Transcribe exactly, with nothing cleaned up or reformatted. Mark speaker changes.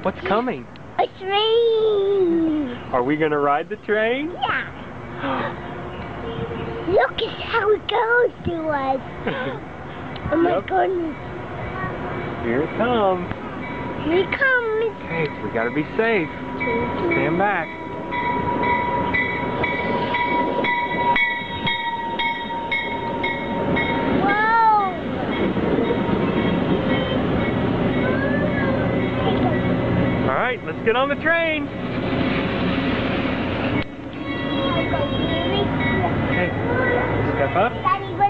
Speaker 1: What's coming?
Speaker 2: A train.
Speaker 1: Are we gonna ride the train?
Speaker 2: Yeah. Look at how it goes to us. Oh my
Speaker 1: Yep.
Speaker 2: goodness.
Speaker 1: Here it comes.
Speaker 2: Here it comes.
Speaker 1: Okay, we gotta be safe. Stand back.
Speaker 2: Whoa.
Speaker 1: All right, let's get on the train. Okay, step up.
Speaker 2: Daddy,